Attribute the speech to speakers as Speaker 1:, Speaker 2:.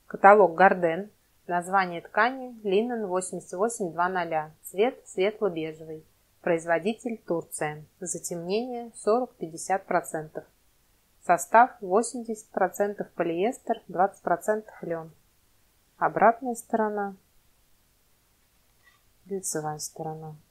Speaker 1: Каталог Гарден. Название ткани линен 8800. Цвет светло-бежевый. Производитель Турция. Затемнение 40-50%. Состав 80% полиэстер, 20% лен. Обратная сторона. Лицевая сторона.